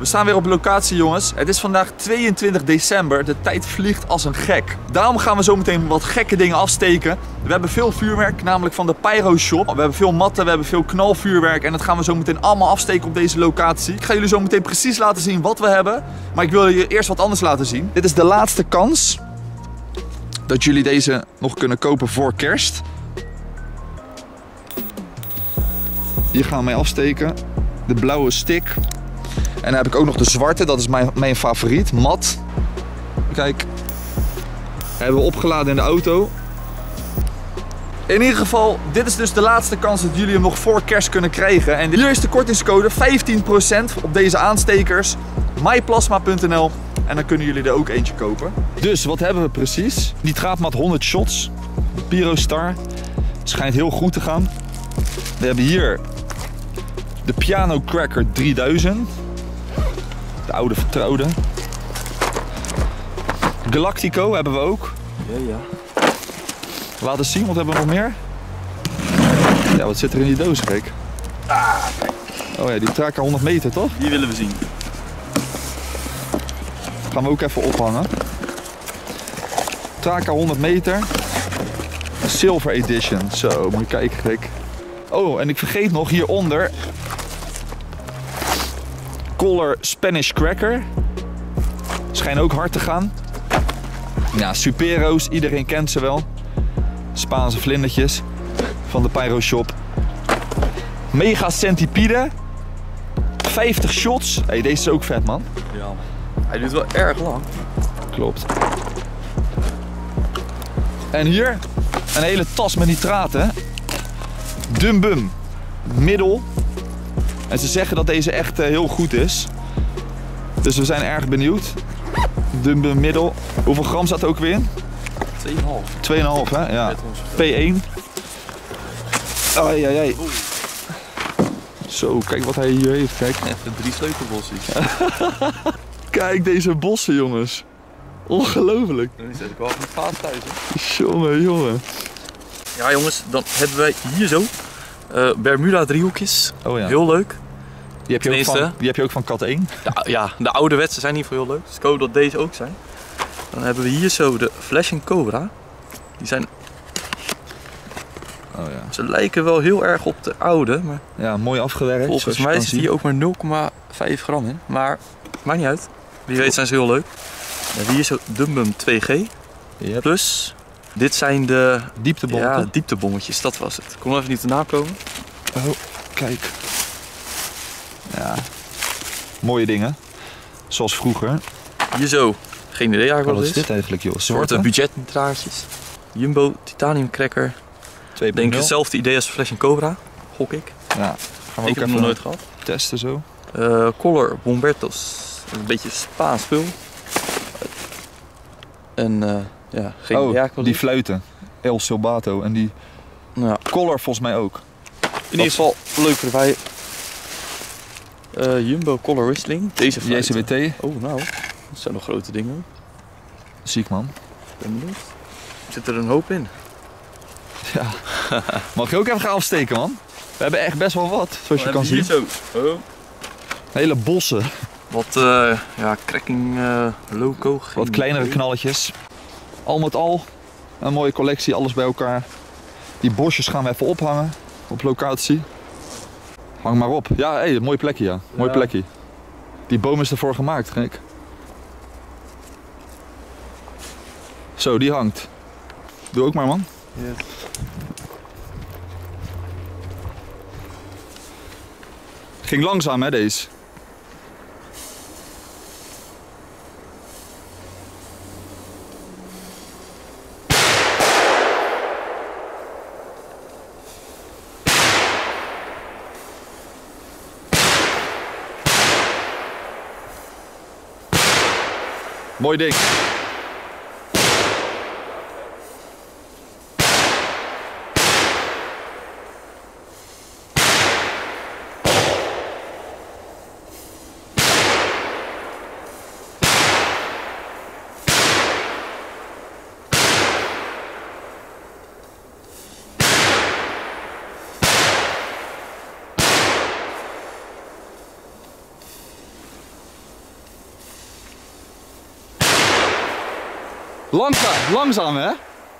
We staan weer op locatie, jongens. Het is vandaag 22 december. De tijd vliegt als een gek. Daarom gaan we zo meteen wat gekke dingen afsteken. We hebben veel vuurwerk, namelijk van de Pyro Shop. We hebben veel matten, we hebben veel knalvuurwerk. En dat gaan we zo meteen allemaal afsteken op deze locatie. Ik ga jullie zo meteen precies laten zien wat we hebben. Maar ik wil je eerst wat anders laten zien. Dit is de laatste kans dat jullie deze nog kunnen kopen voor kerst. Hier gaan we mee afsteken. De blauwe stick. En dan heb ik ook nog de zwarte, dat is mijn favoriet, mat. Kijk, hebben we opgeladen in de auto. In ieder geval, dit is dus de laatste kans dat jullie hem nog voor kerst kunnen krijgen. En hier is de kortingscode 15% op deze aanstekers. myplasma.nl. En dan kunnen jullie er ook eentje kopen. Dus wat hebben we precies? Nitraatmat 100 shots. Pyrostar. Schijnt heel goed te gaan. We hebben hier de Piano Cracker 3000. De oude vertrouwde. Galactico hebben we ook. Ja. Laat eens zien, wat hebben we nog meer? Ja, wat zit er in die doos, kijk. Oh ja, die Traka 100 meter, toch? Die willen we zien. Gaan we ook even ophangen. Traka 100 meter. Silver Edition. Zo, moet je kijken, kijk. Oh, en ik vergeet nog hieronder. Color Spanish Cracker. Schijnen ook hard te gaan. Ja, Supero's, iedereen kent ze wel. Spaanse vlindertjes van de Pyro Shop. Mega Centipede. 50 shots. Hey, deze is ook vet, man. Ja, hij duurt wel erg lang. Klopt. En hier een hele tas met nitraten. Dumbum. Middel. En ze zeggen dat deze echt heel goed is. Dus we zijn erg benieuwd. Dumbum middel. Hoeveel gram staat er ook weer in? 2,5. 2,5 hè? Ja. P1. Ai. Zo, kijk wat hij hier heeft. Kijk. Even 3 sleutelbossies. Kijk deze bossen, jongens. Ongelooflijk. Dan zet ik wel even vaas thuis, hè. Jongen. Ja, jongens, dan hebben wij hier zo Bermuda driehoekjes. Oh ja. Heel leuk. Die heb je ook van Kat 1. Ja, de ouderwetse zijn niet voor heel leuk. Dus ik hoop dat deze ook zijn. Dan hebben we hier zo de Flash & Cobra. Die zijn... Oh ja. Ze lijken wel heel erg op de oude, maar Ja, mooi afgewerkt. volgens mij zit hier ook maar 0,5 gram in. Maar maakt niet uit. Wie weet zijn ze heel leuk. We hebben hier zo Dumbum 2G. Yep. Plus, dit zijn de Dieptebommen. ja, dieptebommetjes, dat was het. Ik kon even niet erna komen. Oh, kijk. Ja. Mooie dingen. Zoals vroeger. Hier zo, geen idee eigenlijk Wat wat is het is. dit eigenlijk, joh? Soorten budgetnitraatjes. Jumbo Titanium Cracker. 2.0. Denk hetzelfde idee als Flash & Cobra, gok ik. Ja. Gaan we Ik ook heb hem nog nooit gehad. testen zo. Color Bombertos. Een beetje Spaans spul. En ja, geen idee eigenlijk wat die het is. fluiten. El Silbato. En die Ja. Color volgens mij ook. In ieder geval leuk erbij. Jumbo Color Whistling. Deze fluiten. JCWT. Oh nou, dat zijn nog grote dingen. Ziek, man. Ben benieuwd. Zit er een hoop in. Ja. Mag je ook even gaan afsteken, man? We hebben echt best wel wat, zoals je kan zien. Zo. Oh. Hele bossen. Wat ja, cracking loco. Wat kleinere knalletjes. Al met al een mooie collectie, alles bij elkaar. Die bosjes gaan we even ophangen op locatie. Hang maar op. Ja, hey, een mooi plekje, ja. Mooi Ja. plekje. Die boom is ervoor gemaakt, gek. Zo, die hangt. Doe ook maar, man. Yes. Ging langzaam, hè, deze. Mooi ding. Langzaam, langzaam hè?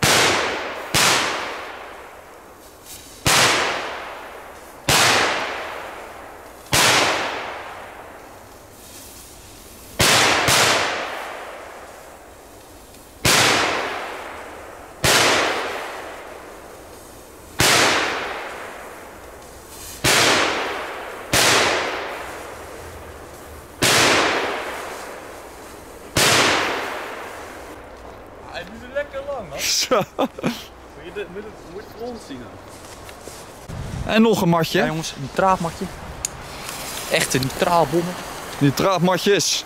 Hij duurt er lekker lang, man. Zo. Moet je het rond zien. En nog een matje. Ja, jongens, een nitraatmatje. Echte nitraatbommen. Nitraatmatjes.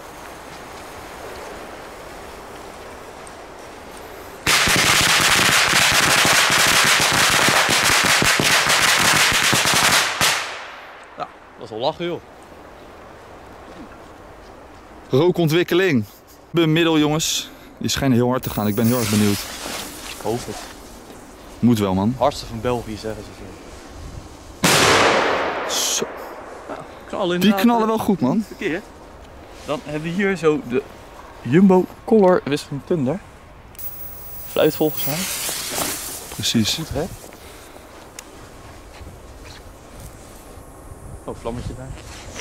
Nou, dat is wel lachen, joh. Rookontwikkeling. Bemiddel jongens. Die schijnen heel hard te gaan. Ik ben heel erg benieuwd. Ik hoop het. Moet wel man. Hardste van België, zeggen ze zo. Zo. Knallen Die knallen wel goed man. Verkeerd. Dan hebben we hier zo de Jumbo Color Whistling Thunder. Fluit volgens mij. Precies. Goed, hè? Oh, vlammetje daar.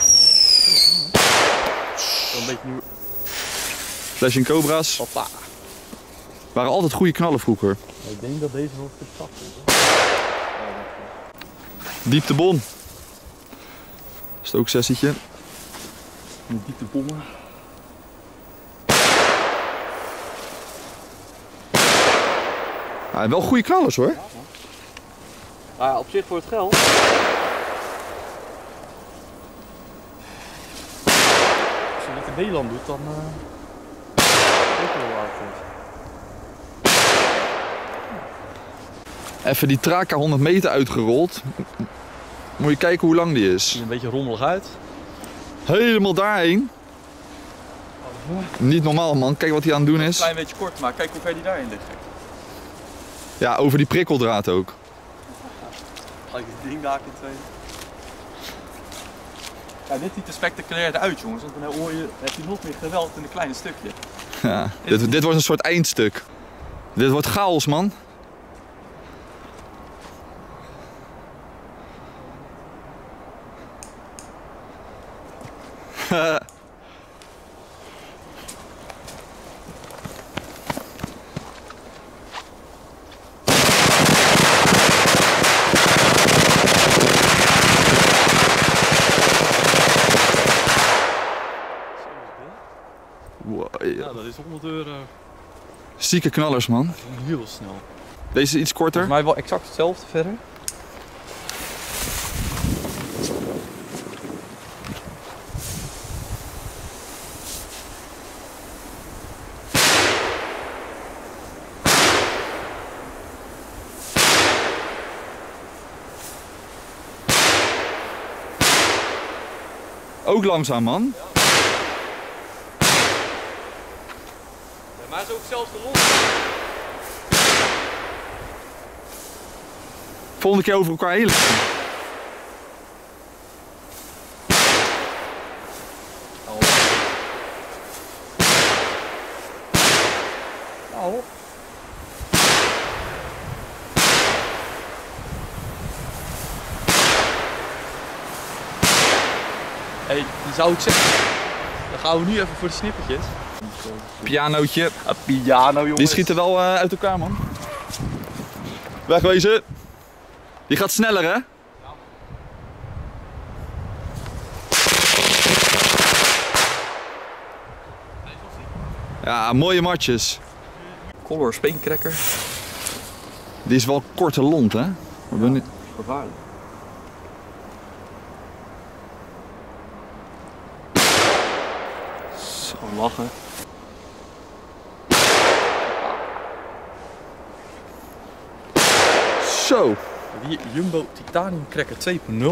Zo een beetje nieuw. Flashing Cobra's. Hoppa. Waren altijd goede knallen vroeger. Ik denk dat deze nog te zacht is. Dieptebom. Stooksessietje. Een diepe bommen. Ja, wel goede knallers hoor. Nou ja, op zich voor het geld. Als je dit in Nederland doet, dan ook wel waard. Even die Traka 100 meter uitgerold. Moet je kijken hoe lang die is. Ziet er een beetje rommelig uit. Helemaal daarheen. Niet normaal man, kijk wat hij aan het doen Een is. klein beetje kort, maar kijk hoe ver die daarin ligt. Ja, over die prikkeldraad ook. Ga ik dit ding daar in twee. Ja, dit ziet er spectaculair uit jongens, want dan heb je nog meer geweld in een kleine stukje. Ja, dit wordt een soort eindstuk. Dit wordt chaos man. Wow, Ja, dat is €100. zieke knallers man. Heel snel. Deze is iets korter. Volgens mij wel exact hetzelfde verder. Ook langzaam man. Ja, maar het is ook hetzelfde rond. Volgende keer over elkaar heen. Nou. Hey, die zou ik zeggen. Dan gaan we nu even voor de snippertjes. Pianootje. Een piano, jongens. Die schieten wel uit elkaar man. Wegwezen. Die gaat sneller hè? Ja, mooie matjes. Color speencracker. Die is wel korte lont hè? Gevaarlijk. Zo lachen. Zo. Hier Jumbo Titanium Cracker 2.0.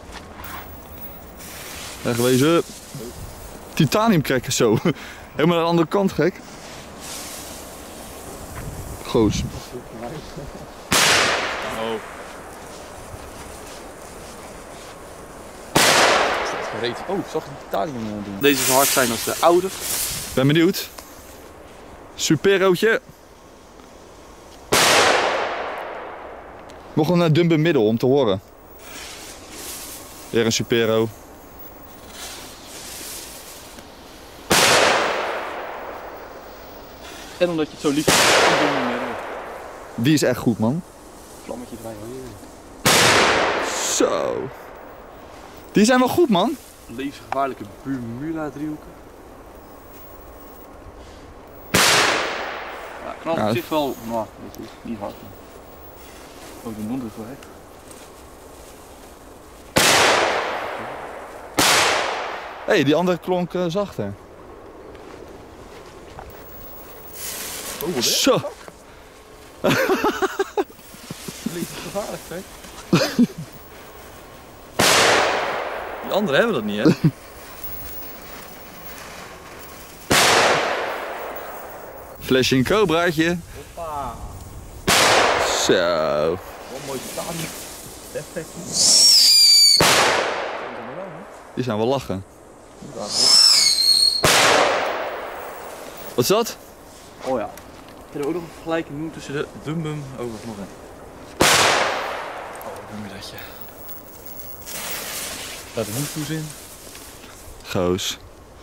Wegwezen. Titanium cracker zo. Helemaal aan de andere kant gek. Goos. Oh. Oh, ik zag die titanium doen. Deze zou hard zijn als de oude. Ben benieuwd. Superootje. Nog een dumbe middel om te horen. Weer een Supero. En omdat je het zo lief hebt. Die is echt goed, man. Vlammetje erbij hoor. Zo. Die zijn wel goed, man. Levensgevaarlijke Bermuda driehoeken. Ja, knalt op zich wel, maar weet je, niet hard. Ook de mond is wel echt. Hé, die andere klonk zachter. Oh, wat zo. Levensgevaarlijk, hè? Die anderen hebben dat niet, hè? Flesje in Cobraatje. Hoppa. Zo. Wel mooi staan. Die zijn wel lachen. Wat is dat? Oh ja. Ik heb ook nog een vergelijking doen tussen de Dumbum. Oh, wat nog een. Oh, wat noem je datje? Daar de hoeftoes in. Goos.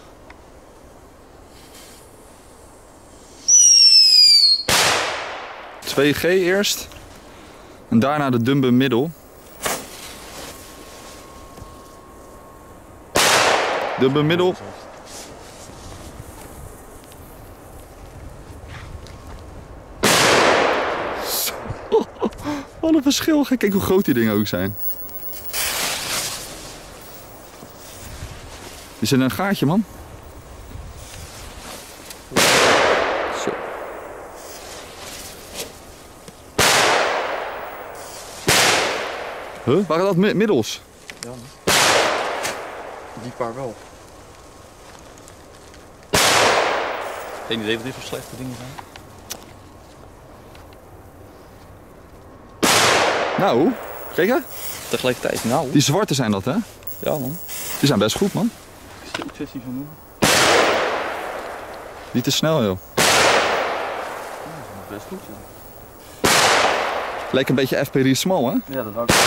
...2G eerst. En daarna de Dumbum middel. Dumbum middel. Wat een verschil. Kijk hoe groot die dingen ook zijn. Die zit in een gaatje, man. Zo. Huh? Waren dat middels? Ja, die paar wel. Geen idee wat dit voor slechte dingen zijn. Nou, kijk hè. Tegelijkertijd, nou. Die zwarte zijn dat, hè? Ja, man. Die zijn best goed, man. Sessie van doen. Niet te snel, joh. Best goed, ja. Lijkt een beetje FPD small, hè? Ja, dat wou ik.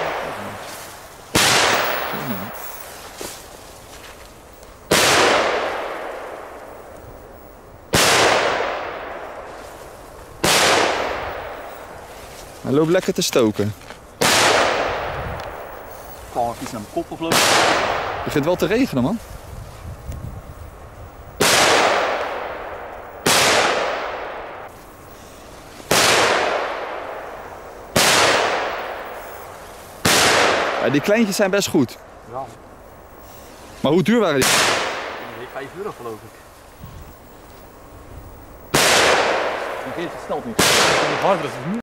Hij loopt lekker te stoken. Kan ik iets naar mijn kop oplopen? Het begint wel te regenen, man. Ja, die kleintjes zijn best goed. Ja. Maar hoe duur waren die? 5 euro geloof ik. Dan geeft het snel niet. Harder is het nu.